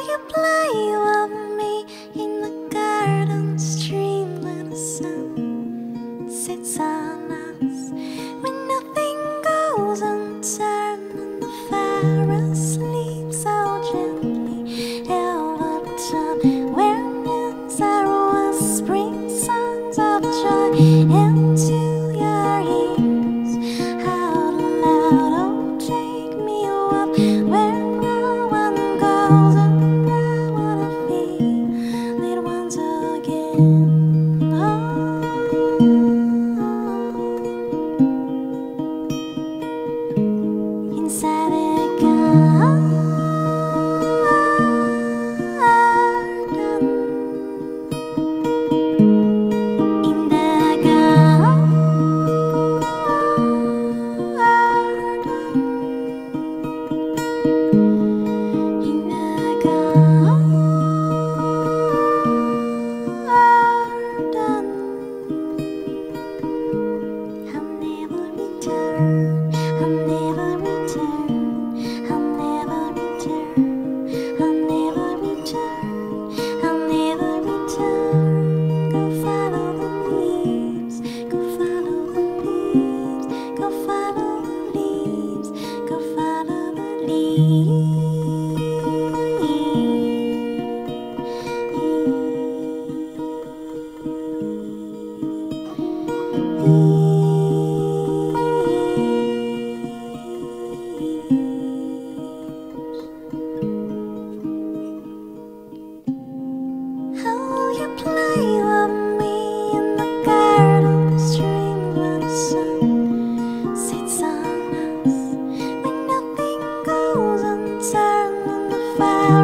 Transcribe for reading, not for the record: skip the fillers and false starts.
you play with me in the garden stream when the sun sets on us, when nothing goes unturned and the fire sleeps so gently every time, where winds are whispering songs of joy into your ears. Out loud, oh, take me up where no one goes, and I wanna feel it once again. Inside the garden, in the garden, in the garden, I'll never return, I'll never return, I'll never return, I'll never return, I'll never return. Go follow the leaves, go follow the leaves, go follow the leaves, go follow the How you play with me in the garden stream when the sun sets on us, when nothing goes unturned and the fire